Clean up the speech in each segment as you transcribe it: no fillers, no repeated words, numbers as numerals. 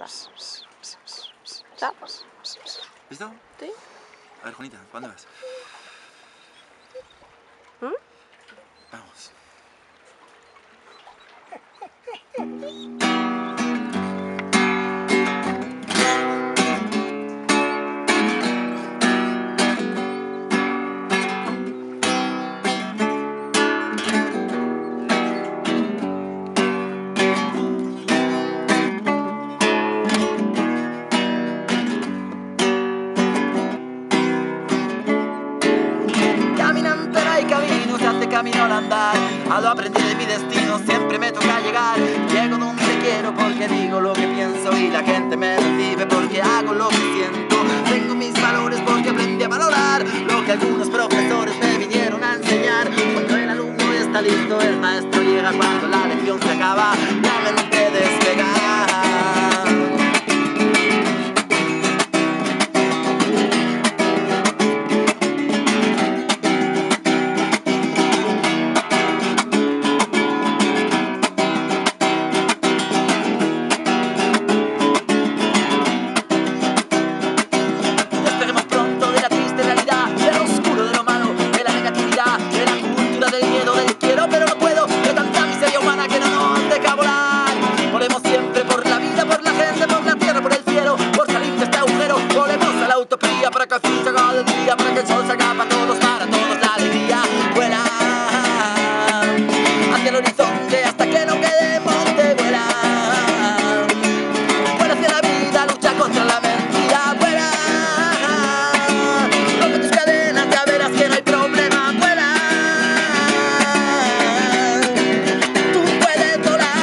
hacerla. ¿Ya? ¿Listo? ¿Sí? A ver, Juanita, ¿cuándo vas? ¿Mm? Vamos. Caminante hay camino, se hace camino al andar. A lo aprendí de mi destino, siempre me toca llegar. Llego donde quiero porque digo lo que pienso y la gente me recibe porque hago lo que siento. Tengo mis valores porque aprendí a valorar lo que algunos profesores me vinieron a enseñar. Cuando el alumno está listo, el maestro llega. Cuando la lección se acaba, la mente despega. Para que así se haga de día, para que el sol salga para todos la alegría vuela hacia el horizonte hasta que no quede monte, vuela hacia la vida, lucha contra la mentira, vuela, rompe tus cadenas, ya verás que no hay problema, vuela, tú puedes volar.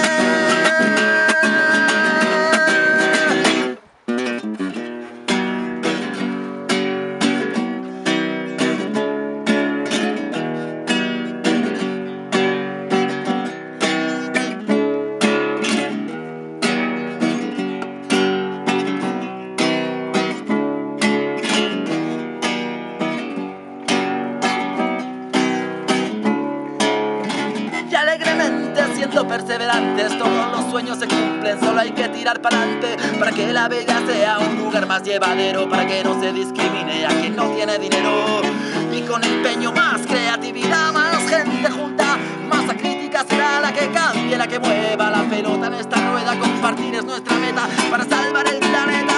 Siendo perseverantes, todos los sueños se cumplen, solo hay que tirar para adelante para que la Vega sea un lugar más llevadero, para que no se discrimine a quien no tiene dinero. Y con empeño, más creatividad, más gente junta, masa crítica será la que cambie, la que mueva la pelota en esta rueda. Compartir es nuestra meta para salvar el planeta.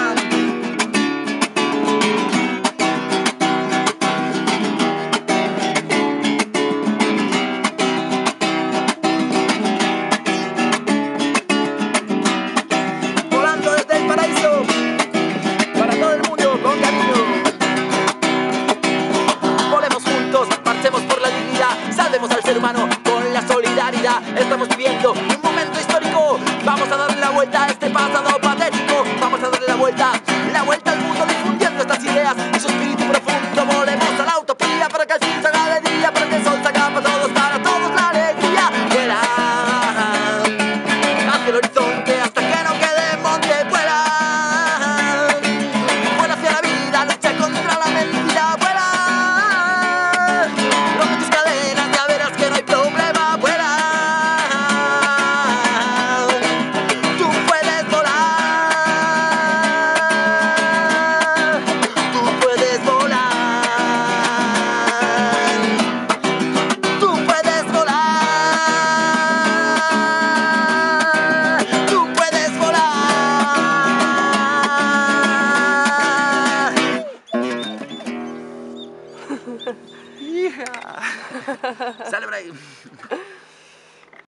Con la solidaridad estamos viviendo un momento histórico. Vamos a darle la vuelta a este pasado patético. Vamos a darle la vuelta al mundo, difundiendo estas ideas y su espíritu profundo. Volvemos a la utopía para que el fin se haga de día, para que el sol se haga para todos la alegría. Vuela hacia el horizonte hasta que no quede monte. Vuela hacia la vida, lucha contra la mentira. Vuela, rompe tus cadenas, ya verás que no hay problema. Vuela, tú puedes volar, tú puedes volar, tú puedes volar, tú puedes volar. Hija. Sale por ahí.